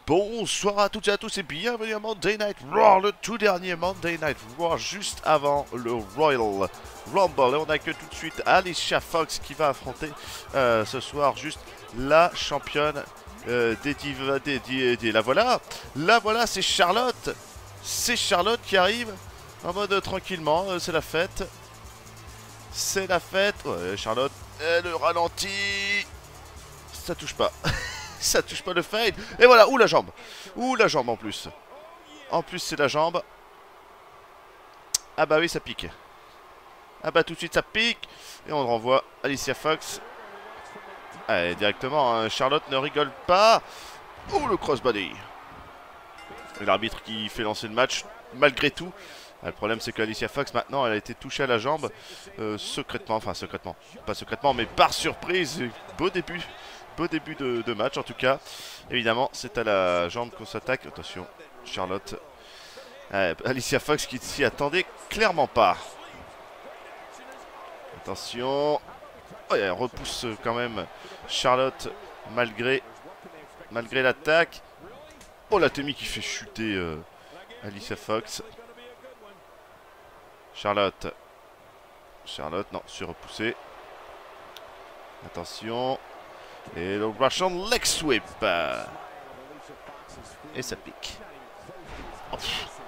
Bonsoir à toutes et à tous et bienvenue à Monday Night Raw, le tout dernier Monday Night Raw juste avant le Royal Rumble. Et on accueille tout de suite Alicia Fox qui va affronter ce soir juste la championne des divas, la voilà, c'est Charlotte. C'est Charlotte qui arrive en mode tranquillement, c'est la fête. C'est la fête. Ouais, Charlotte, elle ralentit. Ça touche pas. Ça touche pas le fade. Et voilà, ouh la jambe. Ouh la jambe en plus. En plus c'est la jambe. Ah bah oui ça pique. Ah bah tout de suite ça pique. Et on renvoie Alicia Fox. Allez directement, hein. Charlotte ne rigole pas. Ouh le crossbody. L'arbitre qui fait lancer le match malgré tout. Le problème c'est qu'Alicia Fox maintenant elle a été touchée à la jambe secrètement, enfin secrètement, pas secrètement mais par surprise. Beau début de match en tout cas. Évidemment c'est à la jambe qu'on s'attaque. Attention Charlotte, Alicia Fox qui s'y attendait clairement pas. Attention, oh, elle repousse quand même Charlotte malgré l'attaque. Oh la Temi qui fait chuter Alicia Fox. Charlotte, non, c'est repoussé. Attention. Et le Russian leg sweep. Et ça pique. Oh.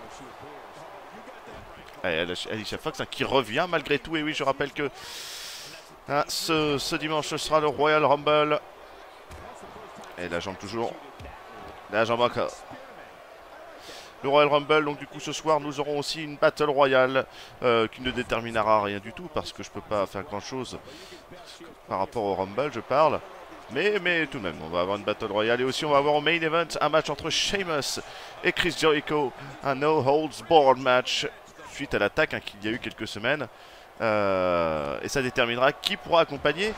Allez, Alicia Fox hein, qui revient malgré tout. Et oui, je rappelle que hein, ce dimanche, ce sera le Royal Rumble. Et la jambe toujours. La jambe encore. Le Royal Rumble, donc du coup ce soir nous aurons aussi une Battle Royale qui ne déterminera rien du tout parce que je peux pas faire grand chose par rapport au Rumble, je parle. Mais tout de même, on va avoir une Battle Royale et aussi on va avoir au Main Event un match entre Sheamus et Chris Jericho, un No Holds Barred match suite à l'attaque hein, qu'il y a eu quelques semaines. Et ça déterminera qui pourra accompagner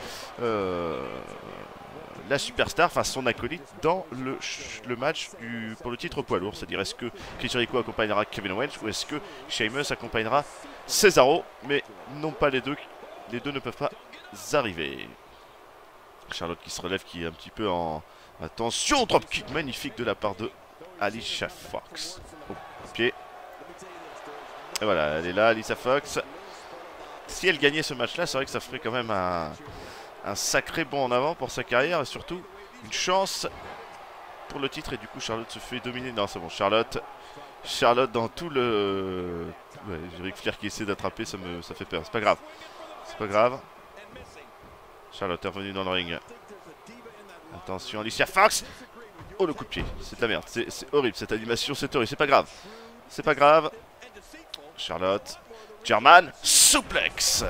la superstar, enfin son acolyte, dans le match pour le titre poids lourd. C'est-à-dire est-ce que Chris Jericho accompagnera Kevin Owens ou est-ce que Sheamus accompagnera Cesaro. Mais non pas les deux ne peuvent pas arriver. Charlotte qui se relève, qui est un petit peu en... Attention, dropkick magnifique de la part de Alicia Fox. Au pied. Et voilà, elle est là, Alicia Fox. Si elle gagnait ce match-là, c'est vrai que ça ferait quand même un sacré bond en avant pour sa carrière et surtout une chance pour le titre. Et du coup Charlotte se fait dominer. Non c'est bon, Charlotte dans tout le... Ouais, j'ai Ric Flair qui essaie d'attraper, ça fait peur. C'est pas grave. C'est pas grave. Charlotte est revenue dans le ring. Attention Alicia Fox. Oh le coup de pied, c'est de la merde. C'est horrible cette animation, c'est horrible. C'est pas grave. C'est pas grave. Charlotte. German suplex.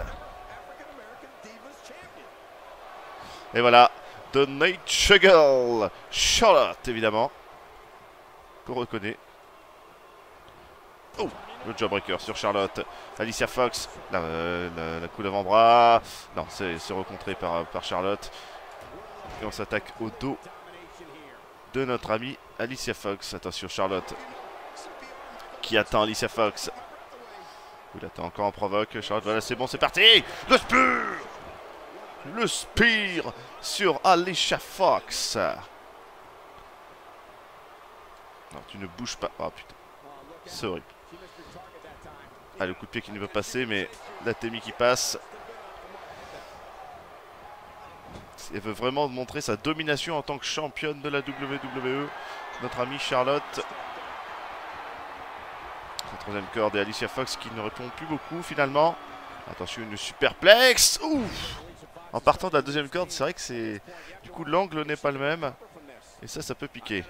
Et voilà, The Nature Girl, Charlotte, évidemment, qu'on reconnaît. Oh, le jawbreaker sur Charlotte. Alicia Fox, la coup d'avant-bras. Non, c'est recontré par Charlotte. Et on s'attaque au dos de notre amie Alicia Fox. Attention, Charlotte, qui attend Alicia Fox. Il attend encore en provoque. Charlotte, voilà, c'est bon, c'est parti. Le spear sur Alicia Fox. Non, tu ne bouges pas. Oh putain. C'est horrible. Ah, le coup de pied qui ne veut passer, mais la Temi qui passe. Elle veut vraiment montrer sa domination en tant que championne de la WWE. Notre amie Charlotte. La troisième corde et Alicia Fox qui ne répond plus beaucoup finalement. Attention, une superplex. Ouf! En partant de la deuxième corde, c'est vrai que c'est... Du coup, l'angle n'est pas le même. Et ça peut piquer.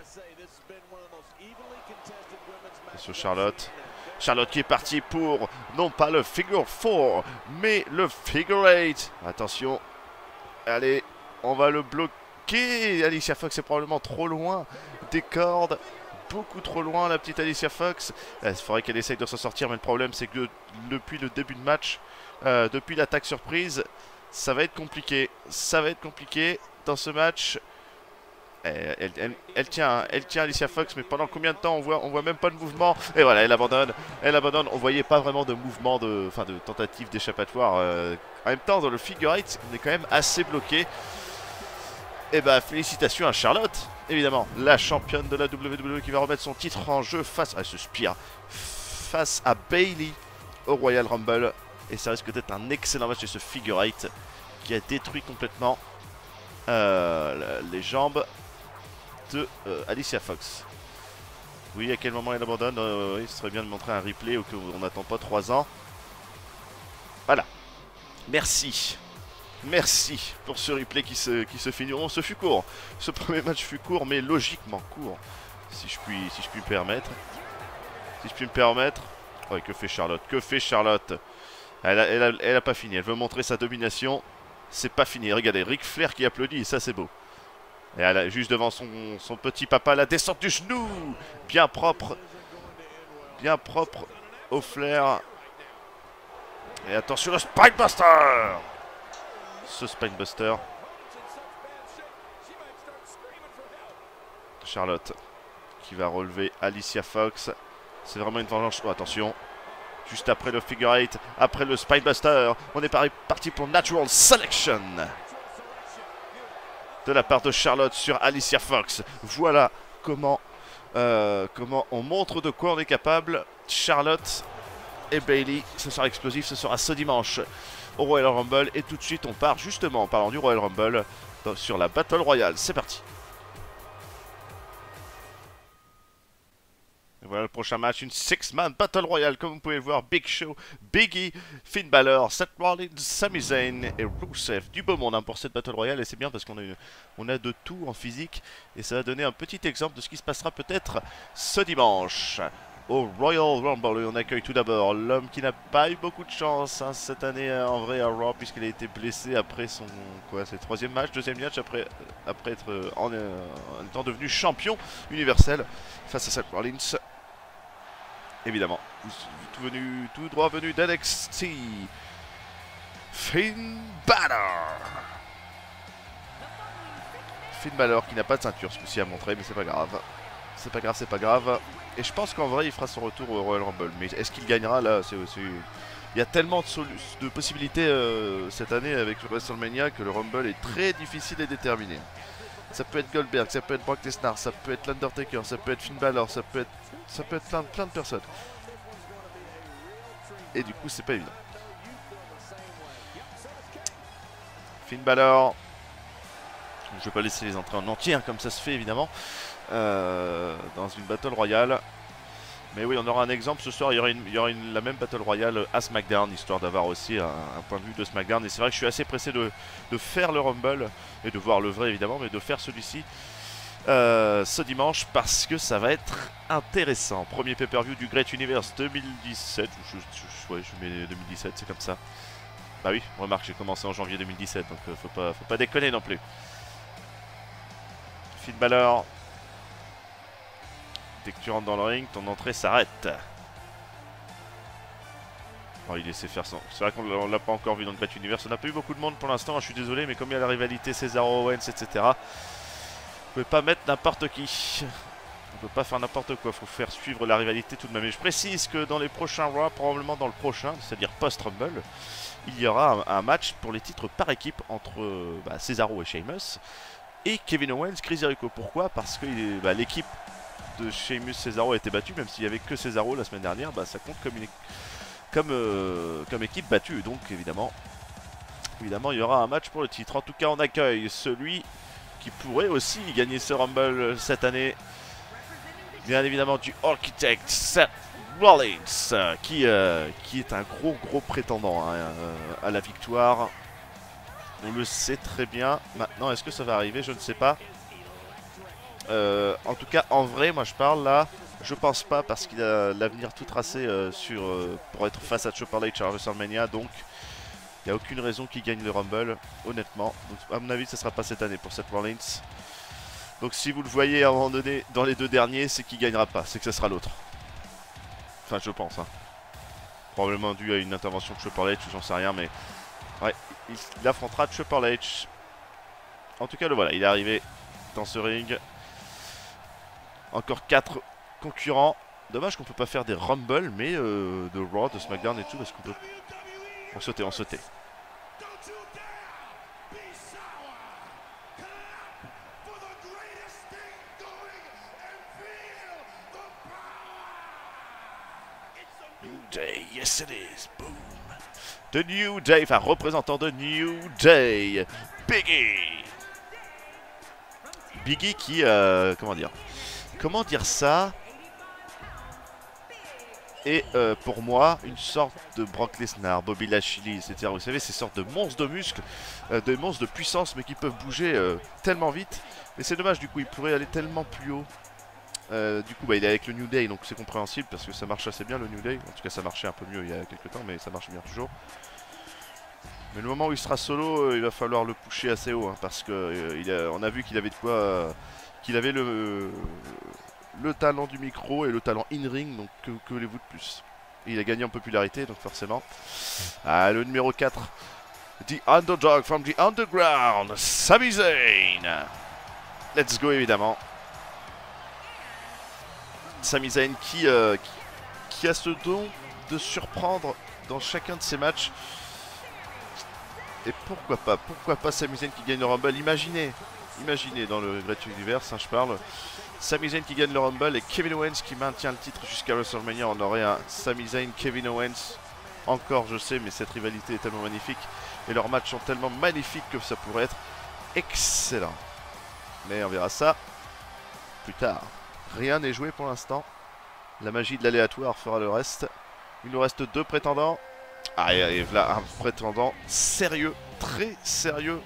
Sur Charlotte. Charlotte qui est partie pour, non pas le figure 4, mais le figure 8. Attention. Allez, on va le bloquer. Alicia Fox est probablement trop loin des cordes. Beaucoup trop loin, la petite Alicia Fox. Il faudrait qu'elle essaye de s'en sortir, mais le problème, c'est que depuis le début de match, depuis l'attaque surprise... Ça va être compliqué. Ça va être compliqué dans ce match. Elle tient Alicia Fox, mais pendant combien de temps on voit même pas de mouvement. Et voilà, elle abandonne. On voyait pas vraiment de mouvement, de tentative d'échappatoire. En même temps, dans le figure 8, on est quand même assez bloqué. Et bah félicitations à Charlotte. évidemment, la championne de la WWE qui va remettre son titre en jeu face à ce Spear, face à Bayley au Royal Rumble. Et ça risque d'être un excellent match. Et ce figure 8 qui a détruit complètement les jambes de Alicia Fox. Oui, à quel moment elle abandonne? Oui, ce serait bien de montrer un replay ou qu'on n'attend pas 3 ans. Voilà. Merci. Merci pour ce replay qui se finit. Oh, ce fut court. Ce premier match fut court, mais logiquement court. Si je puis me permettre. Si je puis me permettre. Oh, que fait Charlotte? Que fait Charlotte? Elle a pas fini. Elle veut montrer sa domination. C'est pas fini. Regardez, Ric Flair qui applaudit, et ça c'est beau. Et elle a juste devant son petit papa, la descente du genou. Bien propre. Bien propre au Flair. Et attention, le Spinebuster. Ce Spinebuster. Charlotte qui va relever Alicia Fox. C'est vraiment une vengeance. Oh, attention. Juste après le figure 8, après le Spinebuster, on est parti pour Natural Selection. De la part de Charlotte sur Alicia Fox. Voilà comment on montre de quoi on est capable. Charlotte et Bayley, ce sera explosif, ce sera ce dimanche au Royal Rumble. Et tout de suite on part justement en parlant du Royal Rumble sur la Battle Royale. C'est parti. Et voilà le prochain match, une 6-man Battle Royale, comme vous pouvez le voir. Big Show, Biggie, Finn Balor, Seth Rollins, Sami Zayn et Rusev. Du beau monde hein, pour cette Battle Royale, et c'est bien parce qu'on a de tout en physique. Et ça va donner un petit exemple de ce qui se passera peut-être ce dimanche au Royal Rumble. Et on accueille tout d'abord l'homme qui n'a pas eu beaucoup de chance hein, cette année en vrai à Raw, puisqu'il a été blessé après son c'est troisième match, deuxième match après être en étant devenu champion universel face à Seth Rollins. Évidemment, tout droit venu d'NXT, Finn Balor. Finn Balor qui n'a pas de ceinture ce coup-ci à montrer, mais c'est pas grave. C'est pas grave, c'est pas grave. Et je pense qu'en vrai, il fera son retour au Royal Rumble. Mais est-ce qu'il gagnera là? Il y a tellement de possibilités cette année avec WrestleMania que le Rumble est très difficile à déterminer. Ça peut être Goldberg, ça peut être Brock Lesnar, ça peut être l'Undertaker, ça peut être Finn Balor, ça peut être plein de personnes. Et du coup, c'est pas évident. Finn Balor. Je vais pas laisser les entrées en entier, hein, comme ça se fait évidemment, dans une Battle Royale. Mais oui, on aura un exemple ce soir. Il y aura la même Battle Royale à SmackDown, histoire d'avoir aussi un point de vue de SmackDown. Et c'est vrai que je suis assez pressé de faire le Rumble, et de voir le vrai évidemment, mais de faire celui-ci ce dimanche, parce que ça va être intéressant. Premier pay-per-view du Great Universe 2017. Je mets 2017, c'est comme ça. Bah oui, remarque, j'ai commencé en janvier 2017, donc faut pas déconner non plus. Finn Balor. Dès que tu rentres dans le ring, ton entrée s'arrête. Oh, il laissait faire son. C'est vrai qu'on l'a pas encore vu dans le Great Universe. On n'a pas eu beaucoup de monde pour l'instant, je suis désolé, mais comme il y a la rivalité Cesaro Owens, etc., vous pouvez pas mettre n'importe qui. On peut pas faire n'importe quoi, faut faire suivre la rivalité tout de même. Et je précise que dans les prochains Raw, probablement dans le prochain, c'est-à-dire post-Rumble, il y aura un match pour les titres par équipe entre Cesaro et Sheamus et Kevin Owens, Chris Jericho. Pourquoi? Parce que l'équipe de Sheamus Cesaro a été battue, même s'il n'y avait que Cesaro la semaine dernière, ça compte comme équipe battue. Donc évidemment, il y aura un match pour le titre. En tout cas, on accueille celui qui pourrait aussi gagner ce Rumble cette année. Bien évidemment du Architect Seth Rollins, qui est un gros prétendant hein, à la victoire. On le sait très bien. Maintenant, est-ce que ça va arriver? Je ne sais pas. En tout cas, en vrai, moi je parle là, je pense pas, parce qu'il a l'avenir tout tracé pour être face à Triple H à WrestleMania, donc il n'y a aucune raison qu'il gagne le Rumble, honnêtement. Donc, à mon avis, ça sera pas cette année pour Seth Rollins. Donc si vous le voyez à un moment donné dans les deux derniers, c'est qu'il gagnera pas, c'est que ce sera l'autre. Enfin, je pense. Hein. Probablement dû à une intervention de Triple H, j'en sais rien, mais ouais, il affrontera Triple H. En tout cas, le voilà, il est arrivé dans ce ring. Encore 4 concurrents. Dommage qu'on peut pas faire des Rumble, mais de Raw, de SmackDown et tout, parce qu'on peut. On sautait. Day. Yes, it is. Boom. The New Day, enfin représentant de New Day. Biggie. Biggie qui, comment dire ça, est pour moi une sorte de Brock Lesnar, Bobby Lashley, etc. Vous savez, ces sortes de monstres de muscles, de monstres de puissance, mais qui peuvent bouger tellement vite. Mais c'est dommage, du coup, il pourrait aller tellement plus haut. Du coup, il est avec le New Day, donc c'est compréhensible parce que ça marche assez bien le New Day. En tout cas, ça marchait un peu mieux il y a quelques temps, mais ça marche bien toujours. Mais le moment où il sera solo, il va falloir le pusher assez haut, hein, parce que on a vu qu'il avait de quoi, qu'il avait le talent du micro et le talent in-ring, donc que voulez-vous de plus? Il a gagné en popularité, donc forcément. Ah, le numéro 4, The Underdog from the Underground, Sami Zayn. Let's go, évidemment. Sami Zayn qui a ce don de surprendre dans chacun de ses matchs. Et pourquoi pas Sami Zayn qui gagne le Rumble. Imaginez dans le Great Universe, hein, je parle. Sami Zayn qui gagne le Rumble et Kevin Owens qui maintient le titre jusqu'à WrestleMania. On aurait un Sami Zayn, Kevin Owens. Encore, je sais, mais cette rivalité est tellement magnifique. Et leurs matchs sont tellement magnifiques que ça pourrait être excellent. Mais on verra ça plus tard. Rien n'est joué pour l'instant. La magie de l'aléatoire fera le reste. Il nous reste 2 prétendants. Ah, et voilà un prétendant sérieux, très sérieux.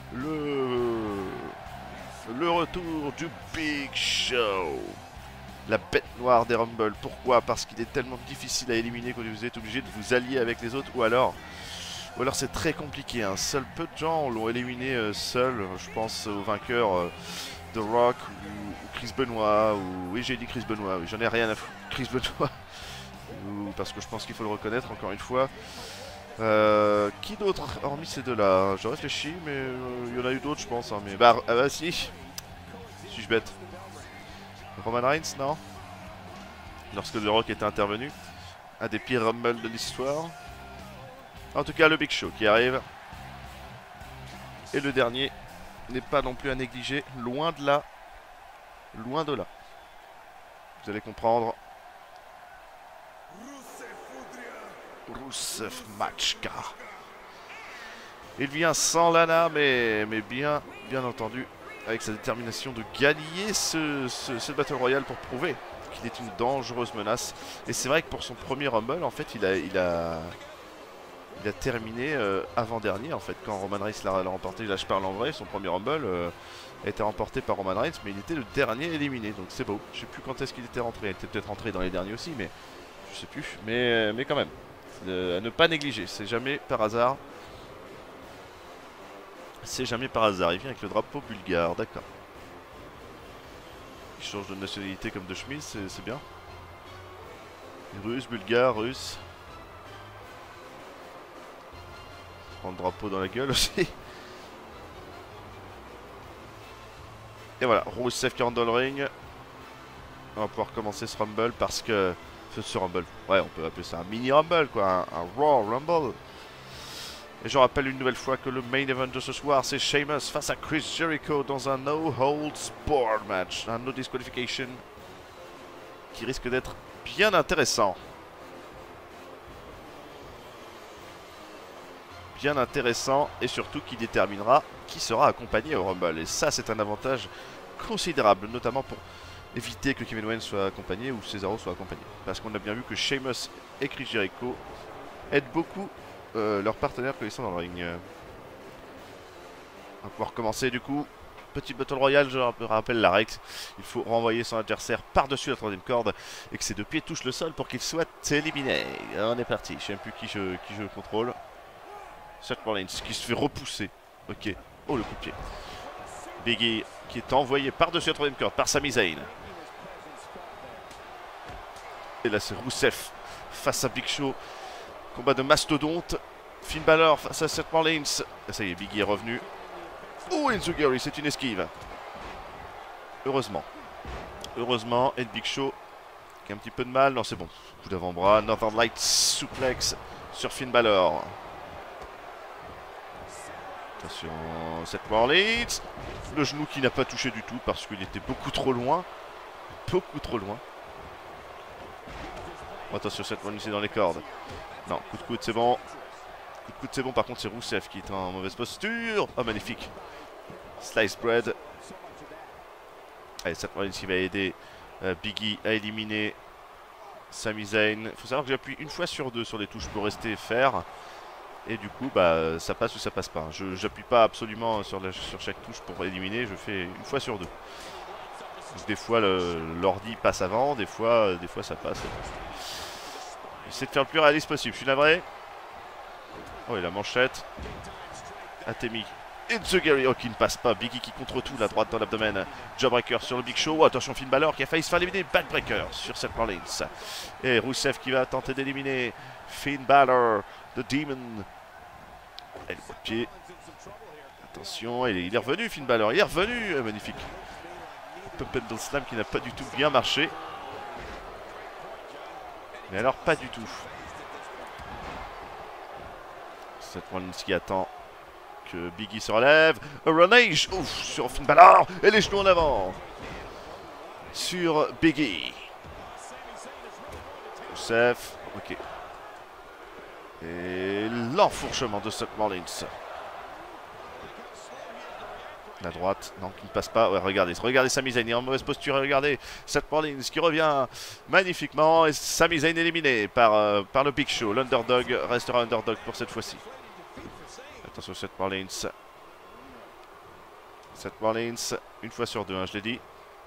Le retour du Big Show. La bête noire des Rumble. Pourquoi? Parce qu'il est tellement difficile à éliminer que vous êtes obligé de vous allier avec les autres. Ou alors c'est très compliqué, hein. Seul peu de gens l'ont éliminé seul. Je pense au vainqueur The Rock ou Chris Benoit. Oui, j'ai dit Chris Benoit. Oui, j'en ai rien à foutre. Chris Benoit. Parce que je pense qu'il faut le reconnaître encore une fois. Qui d'autre hormis ces deux-là? Je réfléchis, mais il y en a eu d'autres, je pense. Hein, mais bah si. Suis-je bête? Roman Reigns, non? Lorsque The Rock était intervenu. Un des pires Rumble de l'histoire. En tout cas, le Big Show qui arrive. Et le dernier n'est pas non plus à négliger. Loin de là. Loin de là. Vous allez comprendre. Rusev Machka. Il vient sans Lana, mais bien entendu, avec sa détermination de gagner ce Battle Royale pour prouver qu'il est une dangereuse menace. Et c'est vrai que pour son premier Rumble, en fait, il a terminé avant-dernier, en fait, quand Roman Reigns l'a remporté. Là, je parle en vrai, son premier Rumble a été remporté par Roman Reigns, mais il était le dernier éliminé, donc c'est beau. Je sais plus quand est-ce qu'il était rentré, il était peut-être rentré dans les derniers aussi, mais je sais plus, mais quand même. À ne pas négliger, c'est jamais par hasard. C'est jamais par hasard. Il vient avec le drapeau bulgare, d'accord. Il change de nationalité comme de chemise, c'est bien. Russe, bulgare, russe. Prend le drapeau dans la gueule aussi. Et voilà, Rusev qui rentre dans le ring. On va pouvoir commencer ce Rumble parce que... Ce Rumble, ouais, on peut appeler ça un mini Rumble, quoi, un Raw Rumble. Et je rappelle une nouvelle fois que le main event de ce soir, c'est Sheamus face à Chris Jericho dans un No Holds Barred match, un no disqualification qui risque d'être bien intéressant. Bien intéressant et surtout qui déterminera qui sera accompagné au Rumble. Et ça, c'est un avantage considérable, notamment pour éviter que Kevin Owens soit accompagné ou Cesaro soit accompagné. Parce qu'on a bien vu que Sheamus et Chris Jericho aident beaucoup leurs partenaires quand ils sont dans le ring. On va pouvoir commencer du coup. Petit Battle Royale, je rappelle la règle. Il faut renvoyer son adversaire par-dessus la troisième corde et que ses 2 pieds touchent le sol pour qu'il soit éliminé. On est parti. Je sais même plus qui je contrôle. Seth Rollins qui se fait repousser. Ok. Oh, le coup de pied. Biggie qui est envoyé par-dessus la troisième corde par Sami Zayn. Et là, c'est Rusev face à Big Show. Combat de mastodonte. Finn Balor face à Seth Rollins. Et ça y est, Biggie est revenu. Oh, Enzuguri, c'est une esquive. Heureusement. Heureusement. Et le Big Show qui a un petit peu de mal. Non, c'est bon. Coup d'avant-bras. Northern Light suplex sur Finn Balor. Attention, Seth Rollins. Le genou qui n'a pas touché du tout parce qu'il était beaucoup trop loin. Beaucoup trop loin. Attention, Seth Rollins est dans les cordes. Non, coup de coude, c'est bon. Coup de coude, c'est bon. Par contre, c'est Rousseff qui est en mauvaise posture. Oh, magnifique. Slice bread. Allez, Seth Rollins qui va aider Biggie à éliminer Sami Zayn. Il faut savoir que j'appuie une fois sur deux sur les touches pour rester faire. Et du coup, bah, ça passe ou ça passe pas. Je n'appuie pas absolument sur chaque touche pour éliminer. Je fais une fois sur deux. Des fois, l'ordi passe avant. Des fois ça passe. J'essaie de faire le plus réaliste possible. Je suis navré. Oh, et la manchette. Atemi. Enzuguri, oh, qui ne passe pas. Biggie qui contre tout, la droite dans l'abdomen. Jawbreaker sur le Big Show. Oh, attention, Finn Balor qui a failed se faire éliminer. Backbreaker sur Seth Rollins. Et Rousseff qui va tenter d'éliminer Finn Balor, The Demon. Et le coup de pied. Attention, il est revenu, Finn Balor. Il est revenu. Magnifique. Pump Handle Slam qui n'a pas du tout bien marché. Mais alors, pas du tout. Seth Rollins qui attend que Biggie se relève. Runage sur Finn Balor. Et les genoux en avant. Sur Biggie. Rousseff. Ok. Et l'enfourchement de Seth Rollins. La droite, non, qui ne passe pas. Ouais, regardez Sami Zayn, il est en mauvaise posture. Regardez Seth Rollins qui revient magnifiquement. Et Sami Zayn éliminé par le Big Show. L'underdog restera underdog pour cette fois-ci. Attention, Seth Rollins. Seth Rollins, une fois sur deux, hein, je l'ai dit.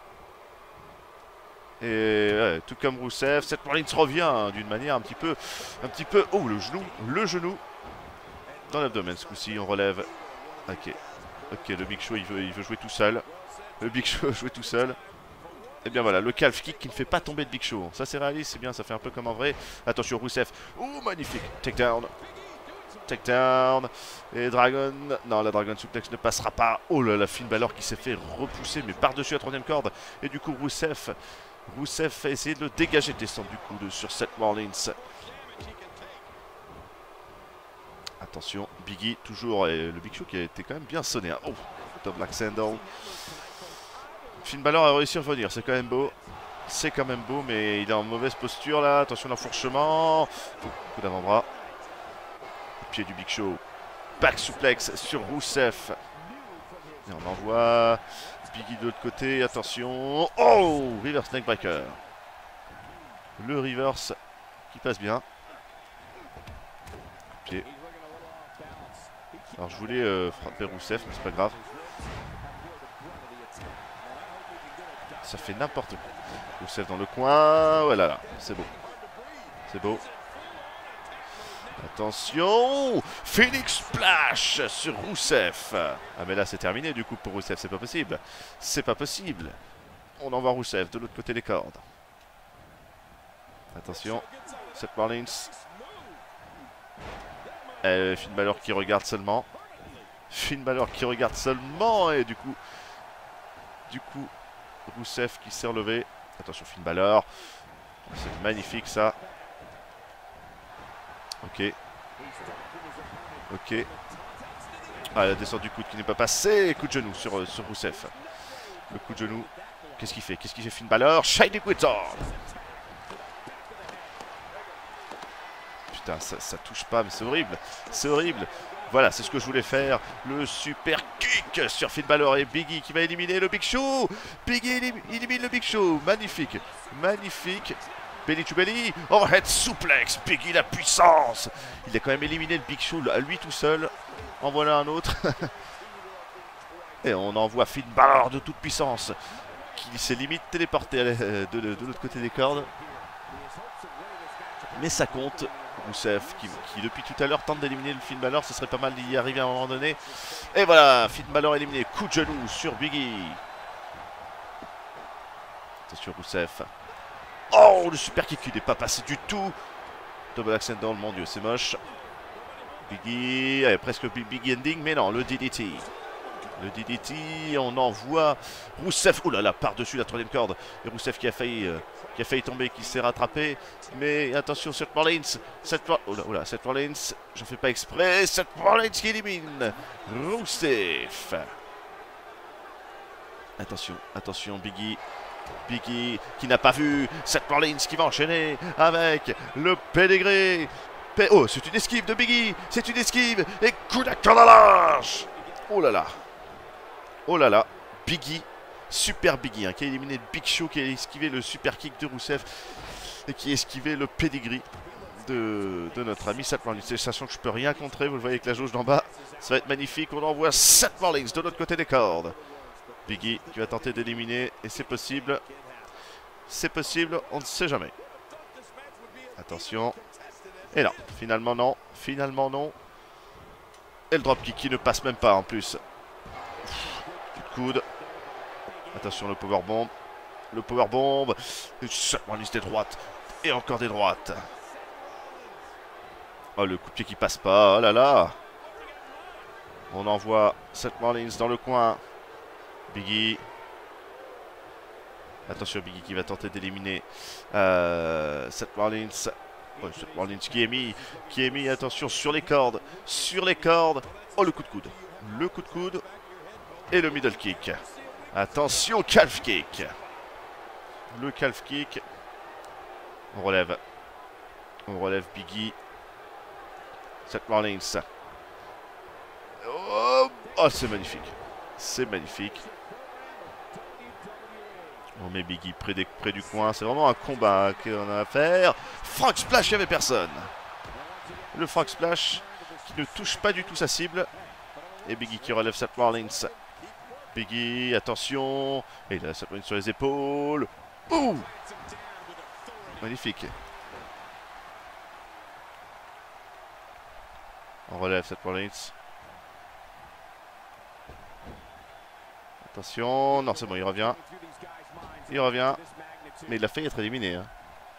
Et ouais, tout comme Rousseff, Seth Rollins revient d'une manière un petit peu. Oh, le genou dans l'abdomen. Ce coup-ci, on relève. Ok, le Big Show, il veut jouer tout seul. Le Big Show jouer tout seul. Et bien voilà, le calf kick qui ne fait pas tomber le Big Show. Ça, c'est réaliste, c'est bien, ça fait un peu comme en vrai. Attention, Rousseff. Oh, magnifique. Takedown. Et Dragon. Non, la Dragon Suplex ne passera pas. Oh là là, Finn Balor qui s'est fait repousser, mais par-dessus la troisième corde. Et du coup, Rousseff a essayé de le dégager, descendre du coup sur Seth Rollins. Attention, Biggie toujours, et le Big Show qui a été quand même bien sonné. Hein. Oh, Top Black Sandal. Finn Balor a réussi à revenir, c'est quand même beau. C'est quand même beau, mais il est en mauvaise posture là. Attention, l'enfourchement. Coup d'avant-bras. Pied du Big Show. Back suplex sur Rousseff. Et on envoie Biggie de l'autre côté. Attention. Oh, reverse neckbreaker. Le reverse qui passe bien. Pied. Alors je voulais frapper Rousseff, mais c'est pas grave. Ça fait n'importe quoi. Rousseff dans le coin. Voilà, là, c'est beau. C'est beau. Attention, Phoenix Splash sur Rousseff. Ah mais là c'est terminé du coup pour Rousseff, c'est pas possible. C'est pas possible. On envoie Rousseff de l'autre côté des cordes. Attention, Seth Rollins. Finn Balor qui regarde seulement. Finn Balor qui regarde seulement. Et du coup Rousseff qui s'est relevé. Attention, Finn Balor. C'est magnifique ça. Ok. Ah, la descente du coude qui n'est pas passée. Coup de genou sur Rousseff. Le coup de genou. Qu'est-ce qu'il fait Finn Balor? Shiny Quitton. Putain, ça touche pas, mais c'est horrible. C'est horrible. Voilà, c'est ce que je voulais faire. Le super kick sur Finn Balor et Biggie qui va éliminer le Big Show. Biggie élimine le Big Show. Magnifique. Belly to belly. Overhead suplex. Biggie, la puissance. Il a quand même éliminé le Big Show à lui tout seul. En voilà un autre. Et on envoie Finn Balor de toute puissance. Qui s'est limite téléporté de l'autre côté des cordes. Mais ça compte. Rousseff qui depuis tout à l'heure tente d'éliminer le Finn Balor. Ce serait pas mal d'y arriver à un moment donné. Et voilà, Finn Balor éliminé. Coup de genou sur Biggie. Attention Rousseff. Oh, le super kick, il n'est pas passé du tout. Double accidental, mon dieu, c'est moche. Biggie, presque Biggie ending, mais non, le DDT. Le DDT, on envoie Rousseff. Oh là là, par-dessus la troisième corde. Et Rousseff qui a failli tomber, qui s'est rattrapé. Mais attention, Seth Rollins. Seth Rollins, j'en fais pas exprès. Seth Rollins qui élimine Rousseff. Attention, Biggie. Biggie qui n'a pas vu Seth Rollins qui va enchaîner avec le pedigree. Oh, c'est une esquive de Biggie. C'est une esquive. Et coup d'acteur à l'âge. Oh là là. Oh là là. Biggie. Super Biggie hein, qui a éliminé Big Show, qui a esquivé le super kick de Rusev et qui a esquivé le pedigree de notre ami Seth Rollins. Sachant que je peux rien contrer, vous le voyez avec la jauge d'en bas. Ça va être magnifique. On envoie Seth Rollins de l'autre côté des cordes. Biggie qui va tenter d'éliminer. Et c'est possible. C'est possible, on ne sait jamais. Attention. Et non, finalement non. Finalement non. Et le dropkick qui ne passe même pas en plus. Coup de coude. Attention le powerbomb. Le powerbomb. Seth Rollins des droites. Et encore des droites. Oh, le coup de pied qui passe pas. Oh là là. On envoie Seth Rollins dans le coin. Biggie. Attention Biggie qui va tenter d'éliminer Seth Rollins. Oh, Seth Rollins qui est mis, attention, sur les cordes. Sur les cordes. Oh, le coup de coude. Le coup de coude. Et le middle kick. Attention, calf kick. Le calf kick. On relève. On relève Biggie. Seth Rollins. Oh, oh c'est magnifique. C'est magnifique. On met Biggie près du coin. C'est vraiment un combat qu'on a à faire. Frog Splash, il n'y avait personne. Le Frog Splash qui ne touche pas du tout sa cible. Et Biggie qui relève Seth Rollins. Biggie, attention. Et il a Seth Rollins sur les épaules. Ouh, magnifique. On relève Seth Rollins. Attention. Non, c'est bon, il revient. Il revient. Mais il a failli être éliminé. Hein.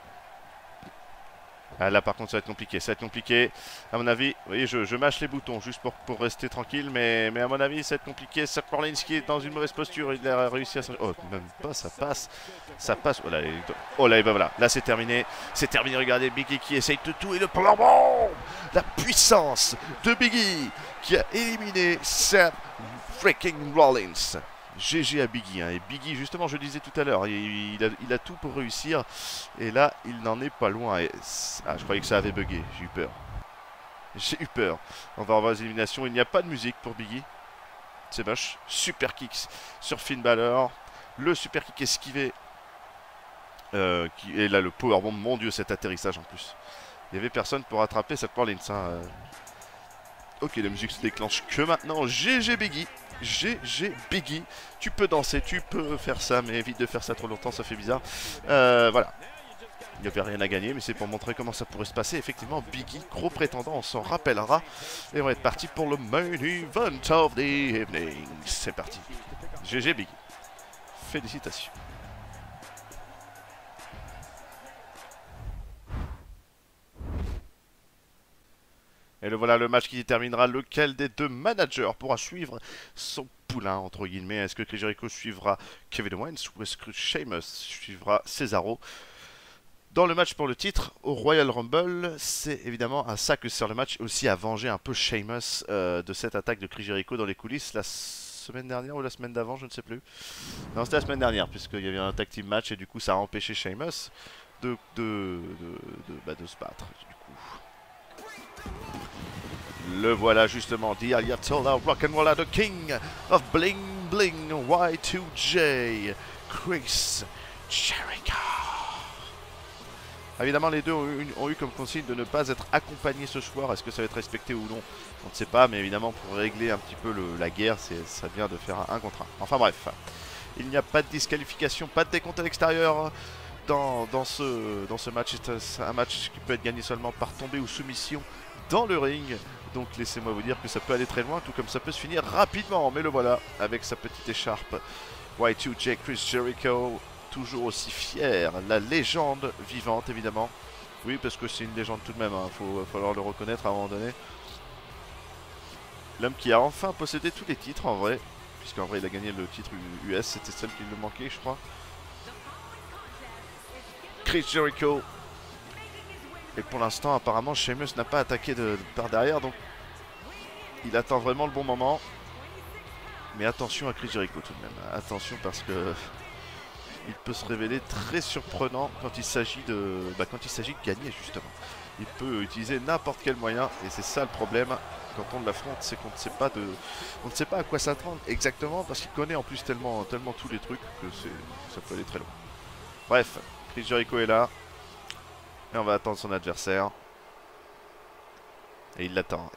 Ah, là, par contre, ça va être compliqué. Ça va être compliqué. À mon avis, vous voyez, je mâche les boutons juste pour rester tranquille. Mais à mon avis, ça va être compliqué. Seth Rollins qui est dans une mauvaise posture. Il a réussi à... Oh, même pas, ça passe. Ça passe. Oh là, et ben voilà. Là, c'est terminé. C'est terminé. Regardez, Biggie qui essaye de tout. Et le powerbomb. La puissance de Biggie qui a éliminé Seth freaking Rollins. GG à Biggie. Hein. Et Biggie, justement, je le disais tout à l'heure, il a tout pour réussir. Et là, il n'en est pas loin. Et je croyais que ça avait bugué. J'ai eu peur. J'ai eu peur. On va revoir les éliminations. Il n'y a pas de musique pour Biggie. C'est moche. Super kicks sur Finn Balor. Le super kick esquivé. Et là, le powerbomb. Mon Dieu, cet atterrissage en plus. Il n'y avait personne pour attraper cette Rollins. Hein. Ok, la musique se déclenche que maintenant. GG Biggie. GG Biggie. Tu peux danser, tu peux faire ça, mais évite de faire ça trop longtemps, ça fait bizarre. Voilà. Il n'y avait rien à gagner, mais c'est pour montrer comment ça pourrait se passer. Effectivement, Biggie, gros prétendant, on s'en rappellera. Et on va être parti pour le main event of the evening. C'est parti. GG Biggie. Félicitations. Et le voilà le match qui déterminera lequel des deux managers pourra suivre son poulain, entre guillemets. Est-ce que Chris Jericho suivra Kevin Owens ou est-ce que Sheamus suivra Cesaro? Dans le match pour le titre, au Royal Rumble, c'est évidemment à ça que sert le match, aussi à venger un peu Sheamus de cette attaque de Chris Jericho dans les coulisses la semaine dernière ou la semaine d'avant, je ne sais plus. Non, c'était la semaine dernière, puisqu'il y avait un tag team match et du coup ça a empêché Sheamus de se battre. Du coup. Le voilà justement, The Ayatollah Rock'n'Roller, the King of Bling Bling, Y2J, Chris Jericho. Évidemment, les deux ont eu comme consigne de ne pas être accompagnés ce soir. Est-ce que ça va être respecté ou non? On ne sait pas, mais évidemment, pour régler un petit peu la guerre, ça vient de faire un contre un. Enfin bref, il n'y a pas de disqualification, pas de décompte à l'extérieur dans ce match. C'est un match qui peut être gagné seulement par tombée ou soumission dans le ring. Donc laissez-moi vous dire que ça peut aller très loin, tout comme ça peut se finir rapidement. Mais le voilà, avec sa petite écharpe. Y2J, Chris Jericho, toujours aussi fier, la légende vivante évidemment. Oui, parce que c'est une légende tout de même, hein. Va falloir le reconnaître à un moment donné. L'homme qui a enfin possédé tous les titres en vrai, puisqu'en vrai il a gagné le titre US, c'était celle qui lui manquait je crois. Chris Jericho. Et pour l'instant apparemment Sheamus n'a pas attaqué par derrière, donc il attend vraiment le bon moment. Mais attention à Chris Jericho tout de même, attention parce que il peut se révéler très surprenant quand il s'agit de gagner justement. Il peut utiliser n'importe quel moyen et c'est ça le problème quand on l'affronte, c'est qu'on ne sait pas à quoi s'attendre exactement parce qu'il connaît en plus tellement tous les trucs que ça peut aller très loin. Bref, Chris Jericho est là et on va attendre son adversaire et il l'attend,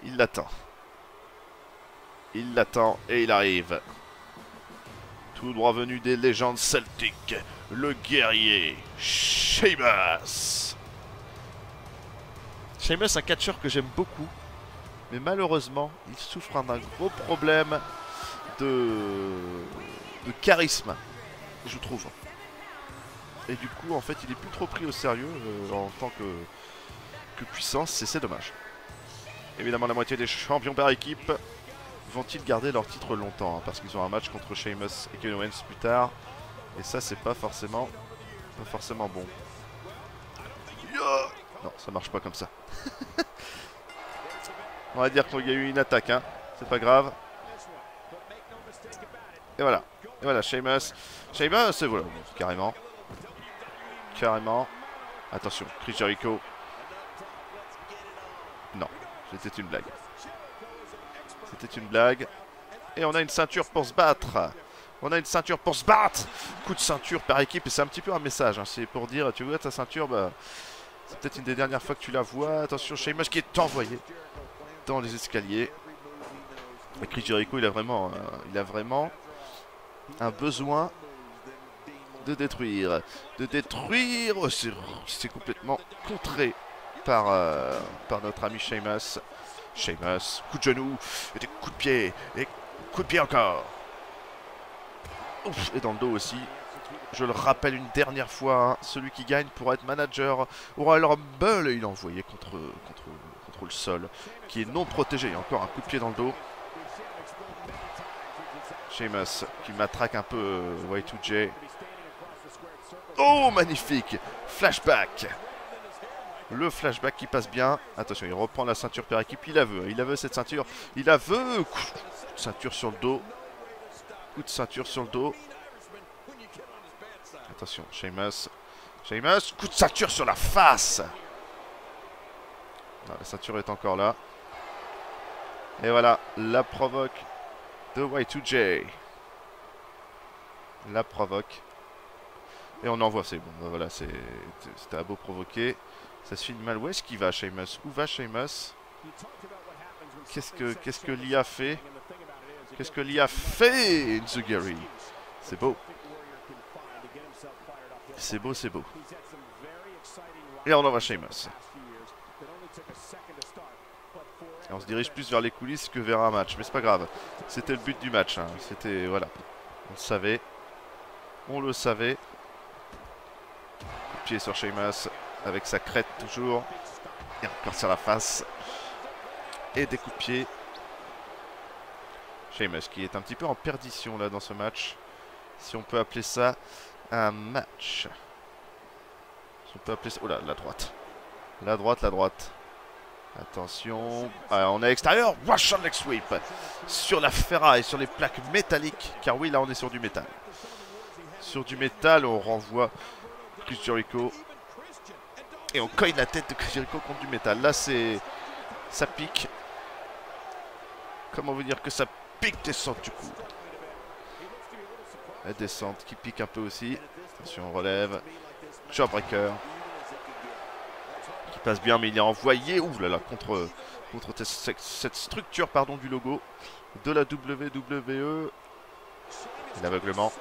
et il arrive. Tout droit venu des légendes celtiques, le guerrier Sheamus. Sheamus, un catcheur que j'aime beaucoup, mais malheureusement, il souffre d'un gros problème de charisme, je trouve. Et du coup, en fait, il est plus trop pris au sérieux en tant que puissance, et c'est dommage. Évidemment, la moitié des champions par équipe vont-ils garder leur titre longtemps hein, parce qu'ils ont un match contre Sheamus et Kevin Owens plus tard. Et ça, c'est pas forcément bon. Non, ça marche pas comme ça. On va dire qu'il y a eu une attaque, hein. C'est pas grave. Et voilà, Sheamus, c'est voilà, carrément. Attention, Chris Jericho. Non, c'était une blague. Et on a une ceinture pour se battre. Coup de ceinture par équipe. Et c'est un petit peu un message. Hein. C'est pour dire, tu vois ta ceinture, bah, c'est peut-être une des dernières fois que tu la vois. Attention, Sheamus qui est envoyé dans les escaliers. Et Chris Jericho, il a vraiment un besoin de détruire. C'est complètement contré par notre ami Sheamus. Coup de genou, et des coups de pied, et coups de pied encore. Ouf, et dans le dos aussi. Je le rappelle une dernière fois, hein, celui qui gagne pour être manager au Royal Rumble, et il est envoyé contre le sol, qui est non protégé. Encore un coup de pied dans le dos. Sheamus qui matraque un peu Y2J. Oh, magnifique! Flashback! Le flashback qui passe bien. Attention, il reprend la ceinture par équipe. Il la veut cette ceinture. Il la veut. Coup de ceinture sur le dos. Attention, Sheamus. Coup de ceinture sur la face. Non, la ceinture est encore là. Et voilà, la provoque de Y2J. Et on envoie, c'est bon. Voilà, c'était à beau provoquer. Ça se finit mal. Où est-ce qu'il va, Sheamus? Où va Sheamus? Qu'est-ce que Lee a fait? Enzuguri. C'est beau. Et on envoie Sheamus. Et on se dirige plus vers les coulisses que vers un match. Mais c'est pas grave. C'était le but du match. Hein. C'était, voilà. On le savait. Coup de pied sur Sheamus. Avec sa crête toujours. Et encore sur la face. Et des coups de pied. Sheamus qui est un petit peu en perdition là dans ce match. Si on peut appeler ça un match. Si on peut appeler ça... Oh là, la droite. La droite. Attention. Ah, on est à l'extérieur. Russian leg sweep. Sur la ferraille, sur les plaques métalliques. Car oui, là on est sur du métal. On renvoie Chris Jericho. Et on cogne la tête de Chris Jericho contre du métal. Là, ça pique. Comment vous dire que ça pique, descente du coup. La descente qui pique un peu aussi. Attention, on relève. Jawbreaker. Qui passe bien, mais il est envoyé. Ouh là là, contre cette structure pardon, du logo de la WWE. L'aveuglement.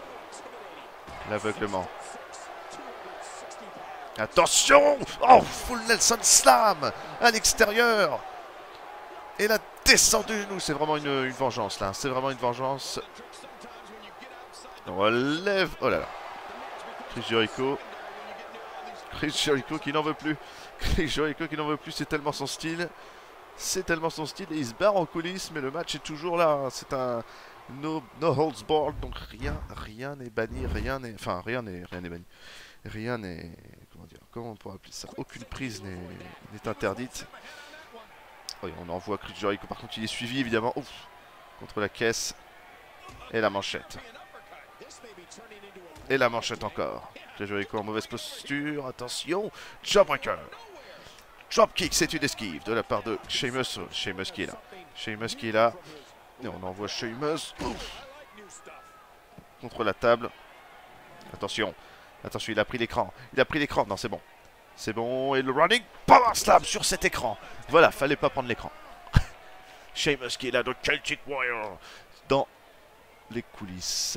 Attention! Oh, full Nelson Slam à l'extérieur. Et la descente du genou, c'est vraiment une vengeance là. C'est vraiment une vengeance. On relève. Oh là là. Chris Jericho qui n'en veut plus. C'est tellement son style. Et il se barre en coulisses, mais le match est toujours là. Hein. C'est un no holds barred, donc rien n'est banni, rien n'est banni. Rien n'est... Comment on pourrait appeler ça? Aucune prise n'est interdite. Oui, on envoie Chris Jericho. Par contre, il est suivi, évidemment. Ouf, contre la caisse. Et la manchette. Et la manchette encore. Chris Jericho en mauvaise posture. Attention. Jawbreaker. Dropkick, c'est une esquive de la part de Sheamus. Sheamus qui est là. Sheamus qui est là. Et on envoie Sheamus. Ouf. Contre la table. Attention. Attention, il a pris l'écran. Il a pris l'écran. Non, c'est bon. C'est bon. Et le running power slam sur cet écran. Voilà, fallait pas prendre l'écran. Sheamus qui est là de Celtic Warrior. Dans les coulisses.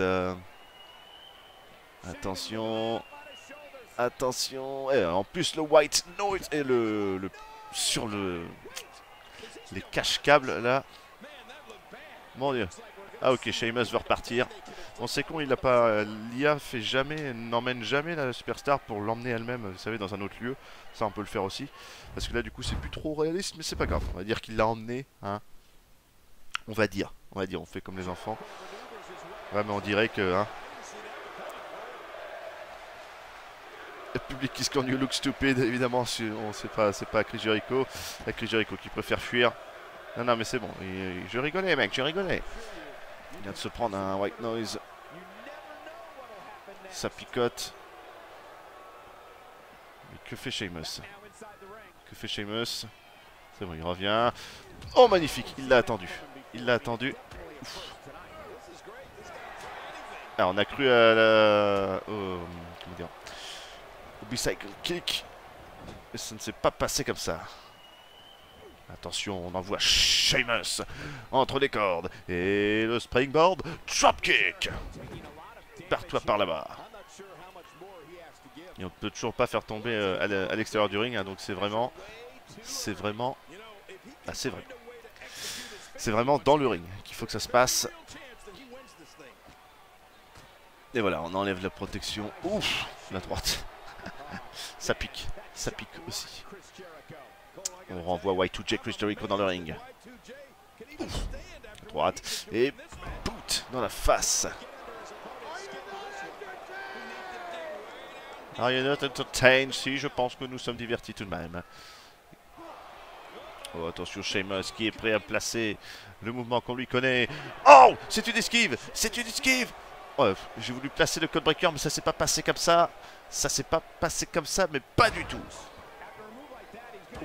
Attention. Attention. Et en plus, le white noise et sur les cache-câbles là. Mon Dieu. Ah ok, Sheamus veut repartir. On sait con, il a pas. L'IA fait jamais, n'emmène jamais la superstar pour l'emmener elle-même, vous savez, dans un autre lieu. Ça, on peut le faire aussi. Parce que là, du coup, c'est plus trop réaliste, mais c'est pas grave. On va dire qu'il l'a emmené, hein. On va dire, on fait comme les enfants. Ouais, mais on dirait que, hein. Le public qui score You Look Stupid, évidemment, on sait pas, c'est pas Chris Jericho. C'est Chris Jericho qui préfère fuir. Non, non, mais c'est bon. Je rigolais, mec, je rigolais. Il vient de se prendre un white noise. Ça picote. Mais que fait Sheamus? Que fait Sheamus? C'est bon, il revient. Oh, magnifique, il l'a attendu. Il l'a attendu. Ouf. Alors, on a cru à la... comment dire, au bicycle kick. Et ça ne s'est pas passé comme ça. Attention, on envoie Sheamus entre les cordes. Et le springboard, dropkick. Pars-toi par là-bas. Et on ne peut toujours pas faire tomber à l'extérieur du ring, hein, donc c'est vraiment... Ah, c'est vrai. C'est vraiment dans le ring qu'il faut que ça se passe. Et voilà, on enlève la protection. Ouf, la droite. Ça pique aussi. On renvoie Y2J Chris Jericho dans le ring. Ouf. Droite. Et boot dans la face. Are you not entertained? Si, je pense que nous sommes divertis tout de même. Oh, attention, Sheamus qui est prêt à placer le mouvement qu'on lui connaît. Oh, c'est une esquive. C'est une esquive. Oh, j'ai voulu placer le codebreaker, mais ça s'est pas passé comme ça. Ça s'est pas passé comme ça, mais pas du tout. Ouf.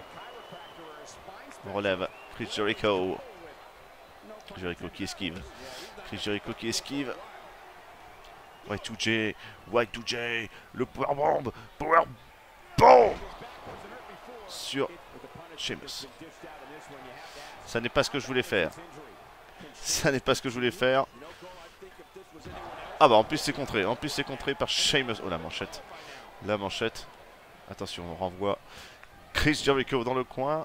On relève Chris Jericho. Chris Jericho qui esquive. Chris Jericho qui esquive. Y2J. Y2J. Le powerbomb. Powerbomb sur Sheamus. Ça n'est pas ce que je voulais faire. Ça n'est pas ce que je voulais faire. Ah bah en plus c'est contré. En plus c'est contré par Sheamus. Oh la manchette. La manchette. Attention, on renvoie Chris Jericho dans le coin.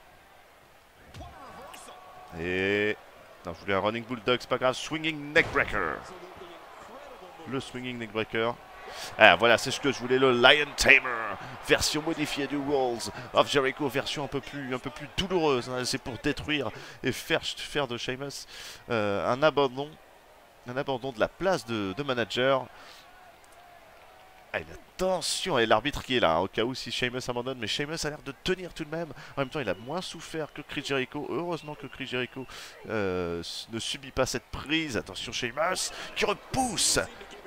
Et... non, je voulais un running bulldog, c'est pas grave. Swinging neckbreaker. Le swinging neckbreaker. Ah voilà, c'est ce que je voulais, le Lion Tamer. Version modifiée du Walls of Jericho. Version un peu plus douloureuse, hein. C'est pour détruire et faire de Sheamus un abandon de la place de manager. Ah, attention, et l'arbitre qui est là, hein, au cas où si Sheamus abandonne, mais Sheamus a l'air de tenir tout de même. En même temps, il a moins souffert que Chris Jericho. Heureusement que Chris Jericho ne subit pas cette prise. Attention, Sheamus qui repousse.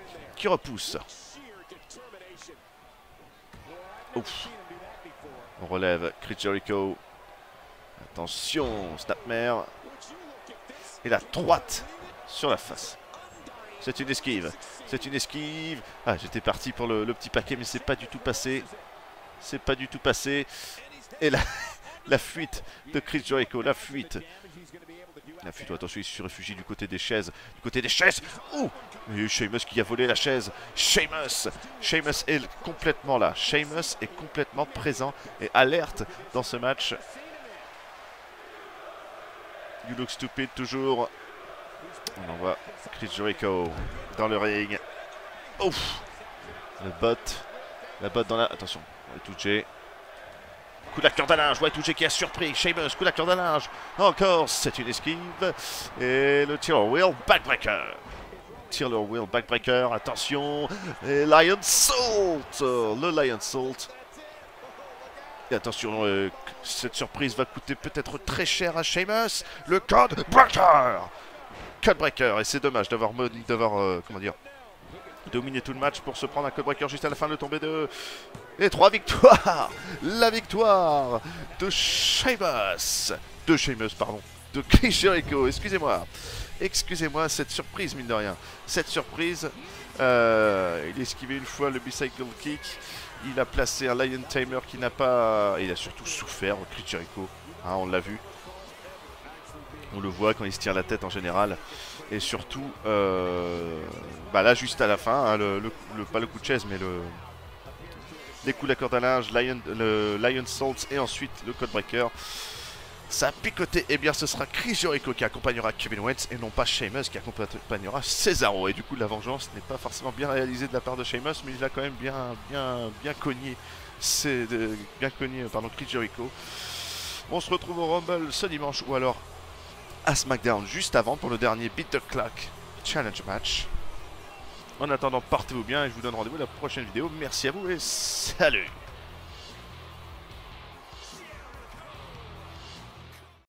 Ouf. On relève Chris Jericho. Attention, Snapmare. Et la droite sur la face. C'est une esquive. C'est une esquive. Ah, j'étais parti pour le petit paquet, mais c'est pas du tout passé. C'est pas du tout passé. Et la fuite de Chris Jericho. La fuite. La fuite. Attention, il se réfugie du côté des chaises. Du côté des chaises. Ouh! Et Sheamus qui a volé la chaise. Sheamus est complètement là. Sheamus est complètement présent et alerte dans ce match. You Look Stupid toujours. On envoie Chris Jericho dans le ring. Ouf! La botte dans la... attention, Y2J. Coup de la corde à linge, Y2J qui a surpris. Sheamus, coup de la corde à linge. Encore, c'est une esquive. Et le Tiller Wheel Backbreaker. Tiller Wheel Backbreaker, attention. Et Lion Salt. Le Lion Salt. Et attention, cette surprise va coûter peut-être très cher à Sheamus. Le Codebreaker. Codebreaker, et c'est dommage d'avoir comment dire, dominer tout le match pour se prendre un codebreaker juste à la fin, le tombé de... Et 3 victoires. La victoire de Sheamus. Pardon. De Chris Jericho, excusez-moi, cette surprise, mine de rien. Cette surprise, il a esquivé une fois le bicycle kick. Il a placé un Lion Tamer qui n'a pas... Et il a surtout souffert, Chris Jericho. Hein, on l'a vu. On le voit quand il se tire la tête en général. Et surtout, bah là, juste à la fin, hein, pas le coup de chaise, mais les coups d'accord à linge, le Lion Salt et ensuite le Codebreaker. Ça a picoté, et bien ce sera Chris Jericho qui accompagnera Kevin Owens et non pas Sheamus qui accompagnera Cesaro. Et du coup la vengeance n'est pas forcément bien réalisée de la part de Sheamus, mais il a quand même bien cogné, Chris Jericho. On se retrouve au Rumble ce dimanche ou alors à SmackDown juste avant pour le dernier Beat the Clock Challenge Match. En attendant, portez-vous bien et je vous donne rendez-vous à la prochaine vidéo. Merci à vous et salut!